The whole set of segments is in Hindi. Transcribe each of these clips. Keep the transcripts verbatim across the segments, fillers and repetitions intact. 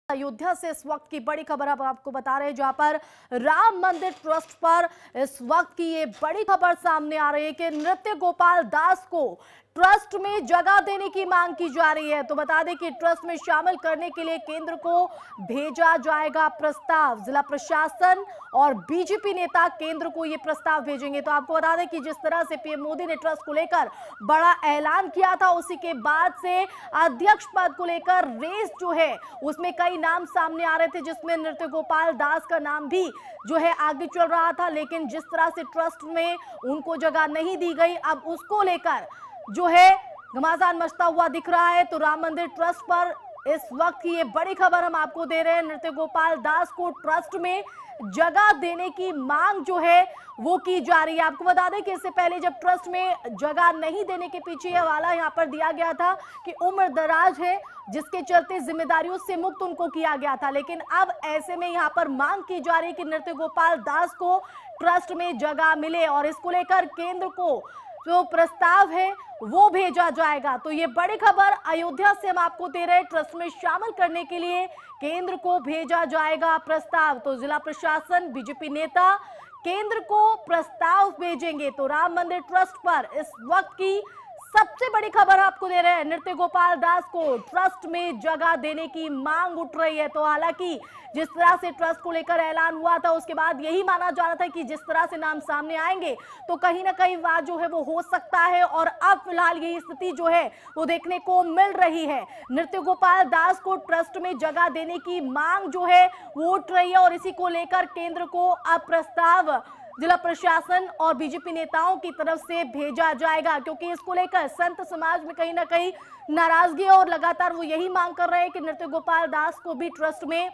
अयोध्या से इस वक्त की बड़ी खबर अब आपको बता रहे हैं, जहां पर राम मंदिर ट्रस्ट पर इस वक्त की ये बड़ी खबर सामने आ रही है कि नृत्य गोपाल दास को ट्रस्ट में जगह देने की मांग की जा रही है। तो बता दें कि ट्रस्ट में शामिल करने के लिए केंद्र को भेजा जाएगा प्रस्ताव। जिला प्रशासन और बीजेपी नेता केंद्र को ये प्रस्ताव भेजेंगे। तो आपको बता दें कि जिस तरह से पीएम मोदी ने ट्रस्ट को लेकर बड़ा ऐलान किया था, उसी के बाद से अध्यक्ष पद को लेकर रेस जो है उसमें कई नाम सामने आ रहे थे, जिसमें नृत्य गोपाल दास का नाम भी जो है आगे चल रहा था। लेकिन जिस तरह से ट्रस्ट में उनको जगह नहीं दी गई, अब उसको लेकर जो है घमासान मचता हुआ दिख रहा है। तो राम मंदिर ट्रस्ट पर इस वक्त की ये बड़ी खबर हम आपको दे रहे हैं। नृत्य गोपाल दास को ट्रस्ट में जगह देने की मांग जो है वो की जा रही है। आपको बता दें कि इससे पहले जब ट्रस्ट में जगह नहीं देने के पीछे ये हवाला यहाँ पर दिया गया था कि उम्र दराज है, जिसके चलते जिम्मेदारियों से मुक्त उनको किया गया था। लेकिन अब ऐसे में यहाँ पर मांग की जा रही है कि नृत्य गोपाल दास को ट्रस्ट में जगह मिले और इसको लेकर केंद्र को जो प्रस्ताव है वो भेजा जाएगा। तो ये बड़ी खबर अयोध्या से हम आपको दे रहे हैं। ट्रस्ट में शामिल करने के लिए केंद्र को भेजा जाएगा प्रस्ताव। तो जिला प्रशासन, बीजेपी नेता केंद्र को प्रस्ताव भेजेंगे। तो राम मंदिर ट्रस्ट पर इस वक्त की सबसे बड़ी खबर आपको दे रहे हैं। नृत्य गोपाल दास को ट्रस्ट में जगह देने की मांग उठ रही है। तो हालांकि जिस तरह से ट्रस्ट को लेकर ऐलान हुआ था, उसके बाद यही माना जा रहा था कि जिस तरह से नाम सामने आएंगे तो कहीं ना कहीं बात जो है वो हो सकता है। और अब फिलहाल यही स्थिति जो है वो देखने को मिल रही है। नृत्य गोपाल दास को ट्रस्ट में जगह देने की मांग जो है वो उठ रही है और इसी को लेकर केंद्र को अब प्रस्ताव जिला प्रशासन और बीजेपी नेताओं की तरफ से भेजा जाएगा, क्योंकि इसको लेकर संत समाज में कहीं ना कहीं नाराजगी है और लगातार वो यही मांग कर रहे हैं कि नृत्य गोपाल दास को भी ट्रस्ट में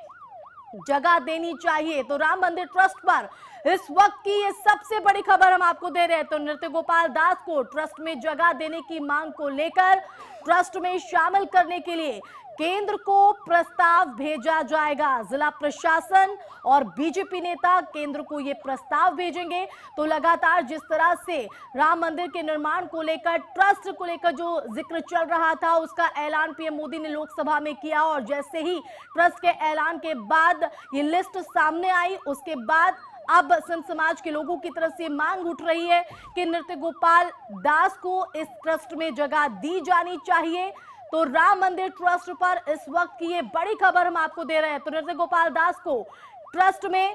जगह देनी चाहिए। तो राम मंदिर ट्रस्ट पर इस वक्त की ये सबसे बड़ी खबर हम आपको दे रहे हैं। तो नृत्य गोपाल दास को ट्रस्ट में जगह देने की मांग को लेकर ट्रस्ट में शामिल करने के लिए केंद्र को प्रस्ताव भेजा जाएगा। जिला प्रशासन और बीजेपी नेता केंद्र को यह प्रस्ताव भेजेंगे। तो लगातार जिस तरह से राम मंदिर के निर्माण को लेकर, ट्रस्ट को लेकर जो जिक्र चल रहा था, उसका ऐलान पीएम मोदी ने लोकसभा में किया और जैसे ही ट्रस्ट के ऐलान के बाद ये लिस्ट सामने आई, उसके बाद अब संत समाज के लोगों की तरफ से मांग उठ रही है कि नृत्य गोपाल दास को इस ट्रस्ट में जगह दी जानी चाहिए। तो राम मंदिर ट्रस्ट पर इस वक्त की ये बड़ी खबर हम आपको दे रहे हैं। तो नृत्य गोपाल दास को ट्रस्ट में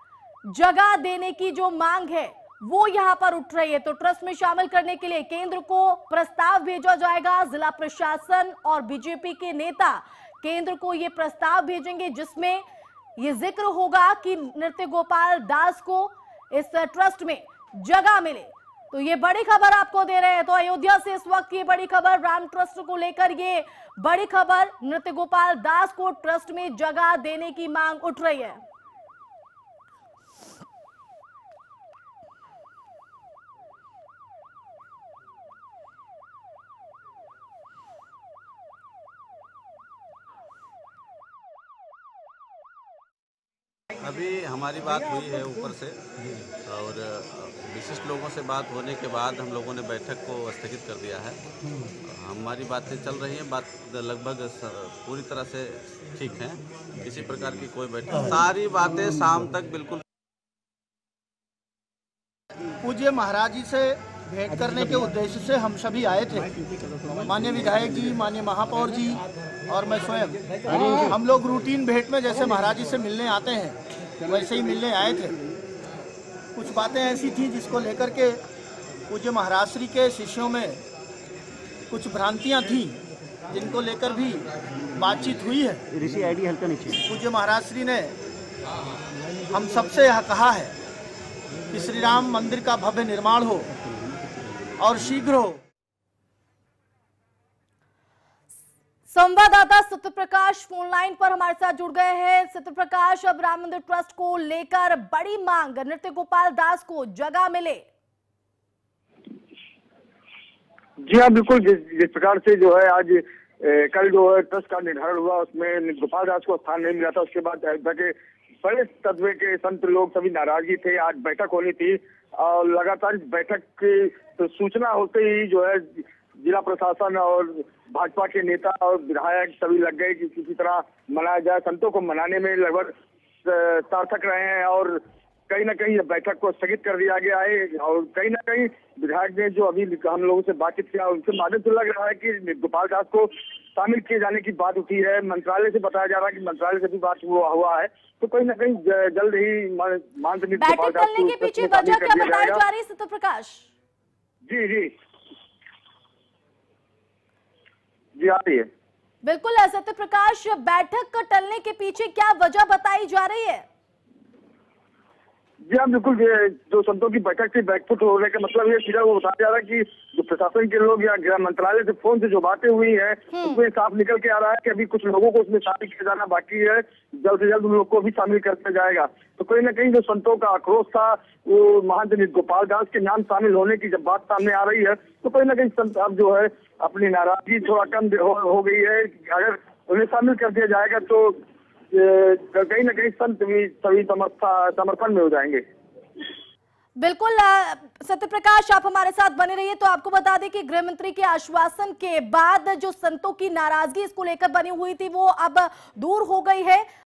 जगह देने की जो मांग है वो यहां पर उठ रही है। तो ट्रस्ट में शामिल करने के लिए केंद्र को प्रस्ताव भेजा जाएगा। जिला प्रशासन और बीजेपी के नेता केंद्र को ये प्रस्ताव भेजेंगे, जिसमें ये जिक्र होगा कि नृत्य गोपाल दास को इस ट्रस्ट में जगह मिले। तो ये बड़ी खबर आपको दे रहे हैं। तो अयोध्या से इस वक्त ये बड़ी खबर, राम ट्रस्ट को लेकर ये बड़ी खबर, नृत्य गोपाल दास को ट्रस्ट में जगह देने की मांग उठ रही है। अभी हमारी बात हुई है ऊपर से और विशिष्ट लोगों से बात होने के बाद हम लोगों ने बैठक को स्थगित कर दिया है। हमारी बातें चल रही हैं, बात लगभग पूरी तरह से ठीक है, किसी प्रकार की कोई बैठक, सारी बातें शाम तक बिल्कुल। पूज्य महाराज जी से भेंट करने के उद्देश्य से हम सभी आए थे। माननीय विधायक जी, माननीय महापौर जी और मैं स्वयं, हम लोग रूटीन भेंट में जैसे महाराज जी से मिलने आते हैं वैसे ही मिलने आए थे। कुछ बातें ऐसी थी जिसको लेकर के पूज्य महाराज श्री के शिष्यों में कुछ भ्रांतियां थी, जिनको लेकर भी बातचीत हुई है। ऋषि आईडी हल्का नीचे। पूज्य महाराज श्री ने हम सबसे यह कहा है कि श्री राम मंदिर का भव्य निर्माण हो और शीघ्र हो। संवाददाता सत्य प्रकाश फोन लाइन पर हमारे साथ जुड़ गए हैं। सत्य प्रकाश, अब राम मंदिर ट्रस्ट को लेकर बड़ी मांग, नृत्य गोपाल दास को जगह मिले। जी हाँ, बिल्कुल। जिस जिस प्रकार से जो है आज ए, कल जो है ट्रस्ट का निर्धारण हुआ, उसमें गोपाल दास को स्थान नहीं मिला था। उसके बाद अयोध्या के बड़े तत्व के संत लोग सभी नाराजगी थे। आज बैठक होनी थी और लगातार बैठक की तो सूचना होते ही जो है जिला प्रशासन और भाजपा के नेता और विधायक सभी लग गए कि किसी तरह मनाया जाए। संतों को मनाने में लगभग सार्थक रहे हैं और कहीं ना कहीं बैठक को स्थगित कर दिया गया है। और कहीं ना कहीं विधायक ने जो अभी हम लोगों से बातचीत किया उनसे माध्यम से लग रहा है कि गोपाल दास को शामिल किए जाने की बात उठी है। मंत्रालय से बताया जा रहा है कि मंत्रालय से भी बात हुआ हुआ है, तो कहीं ना कहीं जल्द ही माननीय गोपाल दास बैठक के पीछे वजह क्या बताई जा रही है सत्य प्रकाश? जी जी जी आ रही है। बिल्कुल सत्य प्रकाश, बैठक टलने के पीछे क्या वजह बताई जा रही है? जी हाँ बिल्कुल, जो संतों की बैठक से बैकफुट होने का मतलब ये सीधा वो बताया जा रहा है कि जो प्रशासन के लोग या गृह मंत्रालय से फोन से जो बातें हुई है उसमें साफ निकल के आ रहा है कि अभी कुछ लोगों को उसमें शामिल किया जाना बाकी है, जल्द से जल्द उन लोग को भी शामिल कर दिया जाएगा। तो कहीं ना कहीं जो संतों का आक्रोश था वो महंत गोपाल दास के नाम शामिल होने की जब बात सामने आ रही है तो कहीं ना कहीं संत अब जो है अपनी नाराजगी थोड़ा कम हो, हो गई है। अगर उन्हें शामिल कर दिया जाएगा तो कहीं ना कहीं संत भी सभी समर्थन में हो जाएंगे। बिल्कुल सत्य प्रकाश, आप हमारे साथ बने रहिए। तो आपको बता दें कि गृह मंत्री के आश्वासन के बाद जो संतों की नाराजगी इसको लेकर बनी हुई थी वो अब दूर हो गई है।